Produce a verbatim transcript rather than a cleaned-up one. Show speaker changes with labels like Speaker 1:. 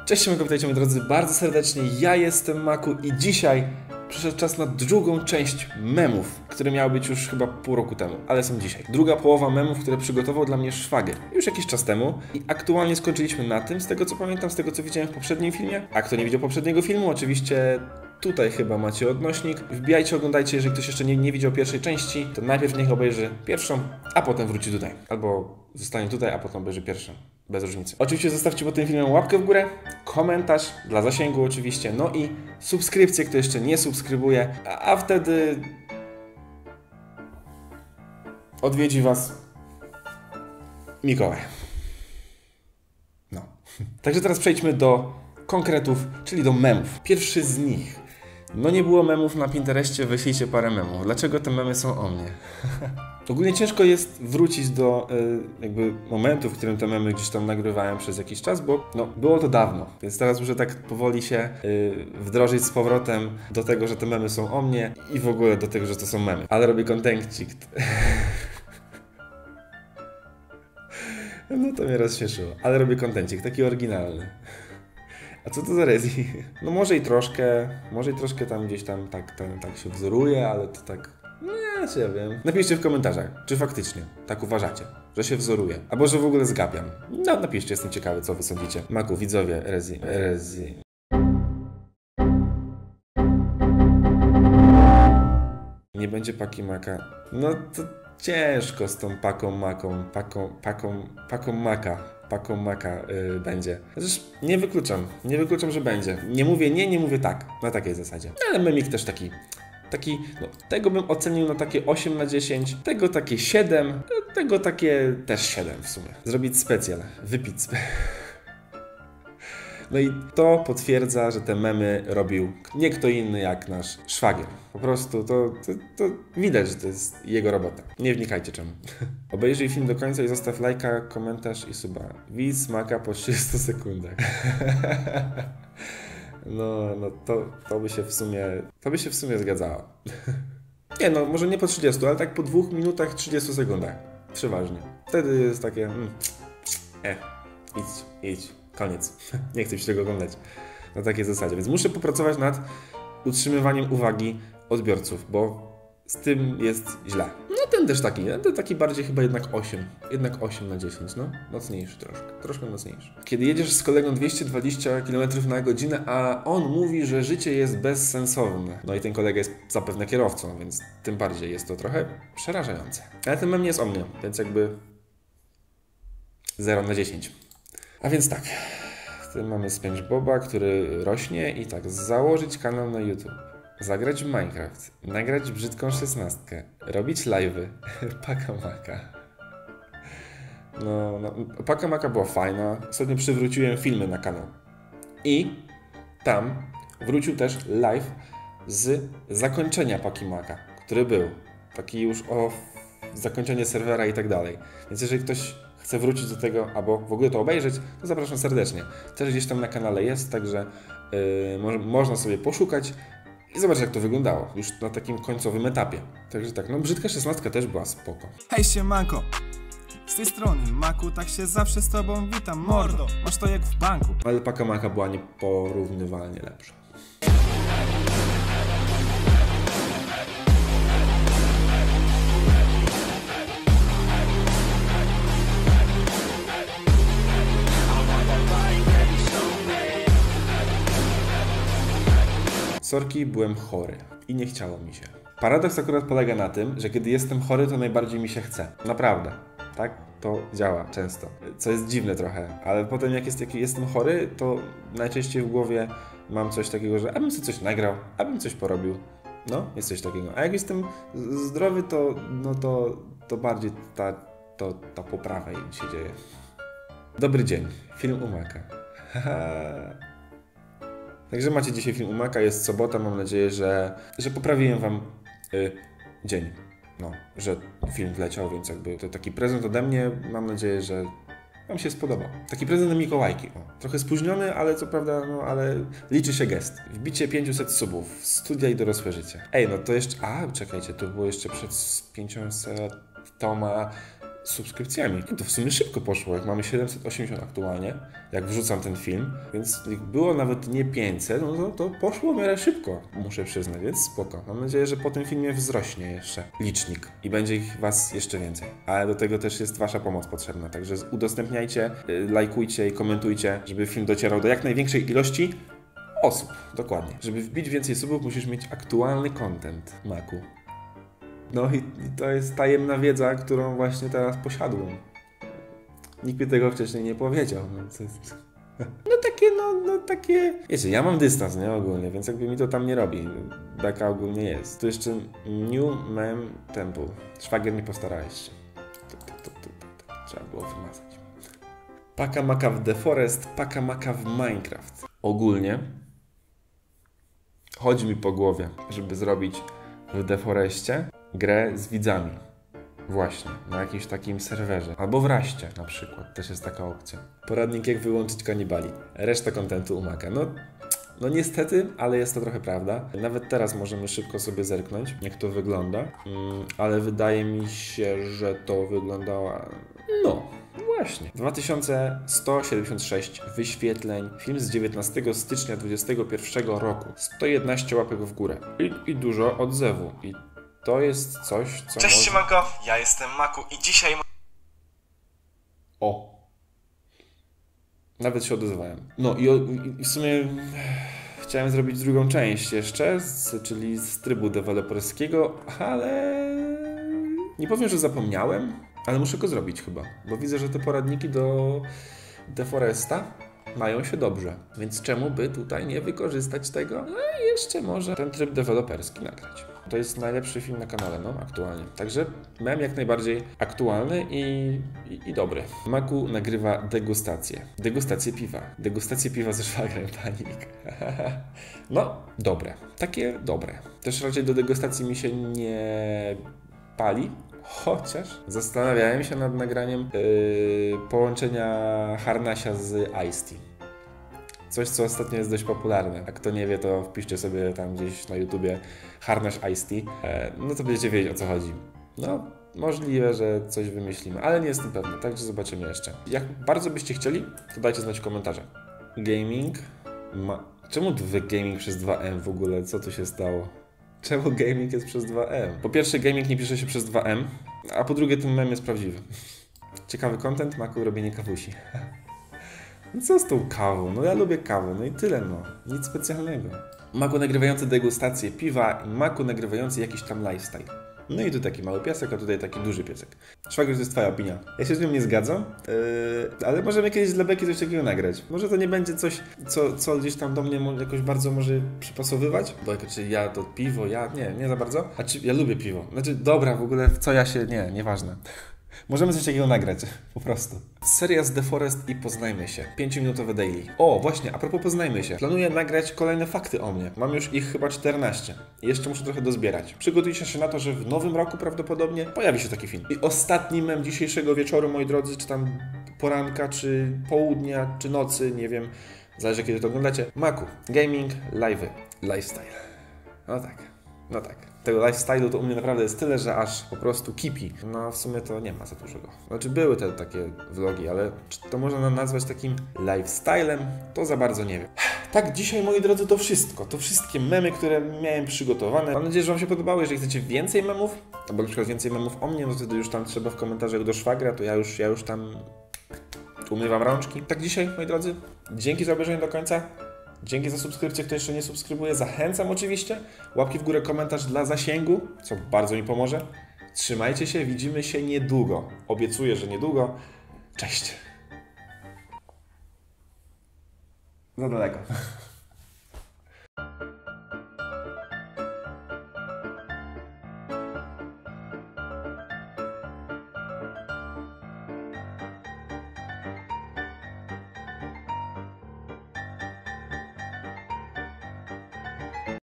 Speaker 1: Cześć, siemanko, witajcie moi drodzy bardzo serdecznie, ja jestem Maku i dzisiaj przyszedł czas na drugą część memów, które miały być już chyba pół roku temu, ale są dzisiaj. Druga połowa memów, które przygotował dla mnie szwagier już jakiś czas temu i aktualnie skończyliśmy na tym, z tego co pamiętam, z tego co widziałem w poprzednim filmie. A kto nie widział poprzedniego filmu, oczywiście tutaj chyba macie odnośnik. Wbijajcie, oglądajcie, jeżeli ktoś jeszcze nie, nie widział pierwszej części, to najpierw niech obejrzy pierwszą, a potem wróci tutaj. Albo zostanie tutaj, a potem obejrzy pierwszą. Bez różnicy. Oczywiście zostawcie pod tym filmem łapkę w górę, komentarz dla zasięgu oczywiście, no i subskrypcję, kto jeszcze nie subskrybuje, a, a wtedy odwiedzi was Mikołaj. No. Także teraz przejdźmy do konkretów, czyli do memów. Pierwszy z nich. No nie było memów na Pinterestie, wyślijcie parę memów. Dlaczego te memy są o mnie? Ogólnie ciężko jest wrócić do y, jakby momentu, w którym te memy gdzieś tam nagrywałem przez jakiś czas, bo no, było to dawno. Więc teraz muszę tak powoli się y, wdrożyć z powrotem do tego, że te memy są o mnie i w ogóle do tego, że to są memy. Ale robię kontencik. No to mnie rozśmieszyło. Ale robię kontencik, taki oryginalny. A co to za rezi? No może i troszkę, może i troszkę tam gdzieś tam tak, tam, tak się wzoruje, ale to tak... No ja się wiem. Napiszcie w komentarzach, czy faktycznie tak uważacie, że się wzoruje, albo że w ogóle zgapiam. No napiszcie, jestem ciekawy, co wy sądzicie. Maku, widzowie, rezi, rezi. Nie będzie paki maka. No to ciężko z tą paką maką, paką, paką, paką maka. Paką maka yy, będzie. Zresztą nie wykluczam, nie wykluczam, że będzie. Nie mówię nie, nie mówię tak, na takiej zasadzie. Ale memik też taki, taki, no, tego bym ocenił na takie osiem na dziesięć, tego takie siedem, tego takie też siedem w sumie. Zrobić specjal, wypić spe... No i to potwierdza, że te memy robił nie kto inny jak nasz szwagier. Po prostu to, to, to widać, że to jest jego robota. Nie wnikajcie czemu. Obejrzyj film do końca i zostaw lajka, komentarz i suba. Widz Maka po trzydziestu sekundach. No, no to, to by się w sumie, to by się w sumie zgadzało. Nie no, może nie po trzydziestu, ale tak po dwóch minutach trzydziestu sekundach. Przeważnie. Wtedy jest takie... Mm, e, idź, idź. Koniec. Nie chcę się tego oglądać. Na takiej zasadzie. Więc muszę popracować nad utrzymywaniem uwagi odbiorców, bo z tym jest źle. No ten też taki, ten taki bardziej chyba jednak osiem. Jednak osiem na dziesięć, no. Mocniejszy troszkę. Troszkę mocniejszy. Kiedy jedziesz z kolegą dwieście dwadzieścia kilometrów na godzinę, a on mówi, że życie jest bezsensowne. No i ten kolega jest zapewne kierowcą, więc tym bardziej jest to trochę przerażające. Ale ten mem nie jest o mnie, więc jakby zero na dziesięć. A więc tak, tutaj mamy SpongeBoba, który rośnie i tak, założyć kanał na YouTube, zagrać w Minecraft, nagrać brzydką szesnastkę, robić live'y, Paka Maka. No, no, Paka Maka była fajna, ostatnio przywróciłem filmy na kanał i tam wrócił też live z zakończenia Paki Maka, który był, taki już o zakończenie serwera i tak dalej, więc jeżeli ktoś chce wrócić do tego, albo w ogóle to obejrzeć, to zapraszam serdecznie. Też gdzieś tam na kanale jest, także yy, mo można sobie poszukać i zobaczyć, jak to wyglądało już na takim końcowym etapie. Także tak, no brzydka szesnastka też była spoko.
Speaker 2: Hej siemanko, z tej strony Maku, tak się zawsze z tobą witam, mordo, masz to jak w banku.
Speaker 1: Ale Paka Maka była nieporównywalnie lepsza. Sorki, byłem chory i nie chciało mi się. Paradoks akurat polega na tym, że kiedy jestem chory, to najbardziej mi się chce. Naprawdę. Tak? To działa często. Co jest dziwne trochę, ale potem jak, jest, jak jestem chory, to najczęściej w głowie mam coś takiego, że abym sobie coś nagrał, abym coś porobił. No, jest coś takiego. A jak jestem zdrowy, to, no to, to bardziej ta, to, ta poprawa się dzieje. Dobry dzień. Film u Maka. Także macie dzisiaj film u Maka, jest sobota, mam nadzieję, że, że poprawiłem wam y, dzień. No, że film wleciał, więc jakby to taki prezent ode mnie, mam nadzieję, że wam się spodobał. Taki prezent na Mikołajki. O, trochę spóźniony, ale co prawda, no ale liczy się gest. Wbicie pięćset subów, studia i dorosłe życie. Ej, no to jeszcze, a czekajcie, to było jeszcze przed pięćset, subskrypcjami. To w sumie szybko poszło, jak mamy siedemset osiemdziesiąt aktualnie, jak wrzucam ten film, więc jak było nawet nie pięćset, no to, to poszło w miarę szybko, muszę przyznać, więc spoko. Mam nadzieję, że po tym filmie wzrośnie jeszcze licznik i będzie ich was jeszcze więcej. Ale do tego też jest wasza pomoc potrzebna, także udostępniajcie, lajkujcie i komentujcie, żeby film docierał do jak największej ilości osób. Dokładnie. Żeby wbić więcej subów, musisz mieć aktualny content, Maku. No i, i to jest tajemna wiedza, którą właśnie teraz posiadłem. Nikt mi tego wcześniej nie powiedział. No, to jest... no takie, no, no takie... Wiecie, ja mam dystans, nie? Ogólnie, więc jakby mi to tam nie robi. Taka ogólnie jest. Tu jeszcze New Mem Temple. Szwagier, nie postarałeś się. To, to, to, to, to. Trzeba było wymazać. Paka maka w The Forest, paka maka w Minecraft. Ogólnie chodzi mi po głowie, żeby zrobić w The Forestie grę z widzami. Właśnie, na jakimś takim serwerze. Albo w Raście na przykład, też jest taka opcja. Poradnik jak wyłączyć kanibali. Reszta kontentu u Maka. No, no niestety, ale jest to trochę prawda. Nawet teraz możemy szybko sobie zerknąć, jak to wygląda. Mm, ale wydaje mi się, że to wyglądało... No, właśnie. dwa tysiące sto siedemdziesiąt sześć wyświetleń. Film z dziewiętnastego stycznia dwudziestego pierwszego roku. sto jedenaście łapek w górę. I, i dużo odzewu. I to jest coś, co
Speaker 2: Cześć
Speaker 1: może...
Speaker 2: siemanko, ja jestem Maku i dzisiaj...
Speaker 1: O! Nawet się odezwałem. No i, o, i w sumie chciałem zrobić drugą część jeszcze, z, czyli z trybu deweloperskiego, ale nie powiem, że zapomniałem, ale muszę go zrobić chyba, bo widzę, że te poradniki do The Foresta mają się dobrze, więc czemu by tutaj nie wykorzystać tego? No i jeszcze może ten tryb deweloperski nagrać. To jest najlepszy film na kanale, no, aktualnie. Także mem jak najbardziej aktualny i, i, i dobry. Maku nagrywa degustację. Degustację piwa. Degustację piwa ze szwagrem, panik. No, dobre. Takie dobre. Też raczej do degustacji mi się nie pali. Chociaż zastanawiałem się nad nagraniem yy, połączenia Harnasia z Ice Tea. Coś, co ostatnio jest dość popularne. Jak kto nie wie, to wpiszcie sobie tam gdzieś na YouTubie Harnaś Ice Tea. E, no to będziecie wiedzieć, o co chodzi. No, możliwe, że coś wymyślimy, ale nie jestem pewny, także zobaczymy jeszcze. Jak bardzo byście chcieli, to dajcie znać w komentarzach. Gaming ma... Czemu wy gaming przez dwa M w ogóle? Co tu się stało? Czemu gaming jest przez dwa M? Po pierwsze, gaming nie pisze się przez dwa M, a po drugie, ten mem jest prawdziwy. Ciekawy content, Maku, robienie kawusi. No co z tą kawą? No ja lubię kawę, no i tyle no. Nic specjalnego. Maku nagrywający degustację piwa i Maku nagrywający jakiś tam lifestyle. No i tu taki mały piesek, a tutaj taki duży piesek. Szwagier, to jest twoja opinia. Ja się z nią nie zgadzam, yy, ale możemy kiedyś dla beki coś takiego nagrać. Może to nie będzie coś, co, co gdzieś tam do mnie jakoś bardzo może przypasowywać, bo jako, czy ja to piwo, ja nie, nie za bardzo. A czy ja lubię piwo. Znaczy, dobra, w ogóle w co ja się, nie, nieważne. Możemy coś takiego nagrać, po prostu. Seria z The Forest i poznajmy się. pięciominutowe daily. O, właśnie, a propos poznajmy się. Planuję nagrać kolejne fakty o mnie. Mam już ich chyba czternaście. I jeszcze muszę trochę dozbierać. Przygotujcie się na to, że w nowym roku prawdopodobnie pojawi się taki film. I ostatni mem dzisiejszego wieczoru, moi drodzy, czy tam poranka, czy południa, czy nocy, nie wiem. Zależy, kiedy to oglądacie. Maku. Gaming, live'y, lifestyle. No tak, no tak. Tego lifestyle'u to u mnie naprawdę jest tyle, że aż po prostu kipi. No w sumie to nie ma za dużego. Znaczy były te takie vlogi, ale czy to można nazwać takim lifestylem? To za bardzo nie wiem. Tak, dzisiaj moi drodzy to wszystko. To wszystkie memy, które miałem przygotowane. Mam nadzieję, że wam się podobało. Jeżeli chcecie więcej memów, albo na przykład więcej memów o mnie, no to wtedy już tam trzeba w komentarzach do szwagra, to ja już, ja już tam umywam rączki. Tak dzisiaj, moi drodzy, dzięki za obejrzenie do końca. Dzięki za subskrypcję, kto jeszcze nie subskrybuje. Zachęcam oczywiście. Łapki w górę, komentarz dla zasięgu, co bardzo mi pomoże. Trzymajcie się, widzimy się niedługo. Obiecuję, że niedługo. Cześć. Za daleko.